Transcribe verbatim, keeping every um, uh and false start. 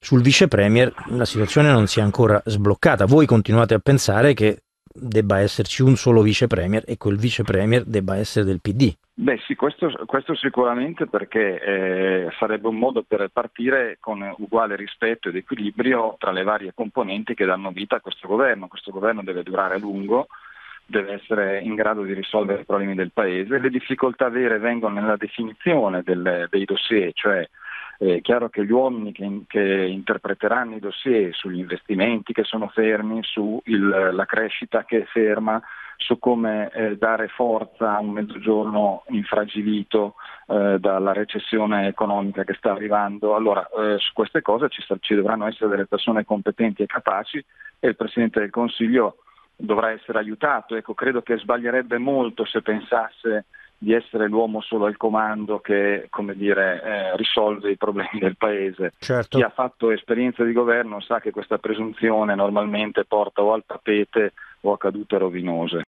sul vice premier la situazione non si è ancora sbloccata. Voi continuate a pensare che debba esserci un solo vice premier e quel vice premier debba essere del P D. Beh sì, questo, questo sicuramente, perché eh, sarebbe un modo per partire con uguale rispetto ed equilibrio tra le varie componenti che danno vita a questo governo. Questo governo deve durare a lungo, deve essere in grado di risolvere i problemi del Paese. Le difficoltà vere vengono nella definizione del, dei dossier, cioè è chiaro che gli uomini che, che interpreteranno i dossier sugli investimenti che sono fermi, sulla crescita che è ferma, su come eh, dare forza a un mezzogiorno infragilito eh, dalla recessione economica che sta arrivando. Allora, eh, su queste cose ci, ci dovranno essere delle persone competenti e capaci, e il Presidente del Consiglio dovrà essere aiutato. Ecco, credo che sbaglierebbe molto se pensasse di essere l'uomo solo al comando che, come dire, eh, risolve i problemi del Paese. Certo. Chi ha fatto esperienza di governo sa che questa presunzione normalmente porta o al tapete o a cadute rovinose.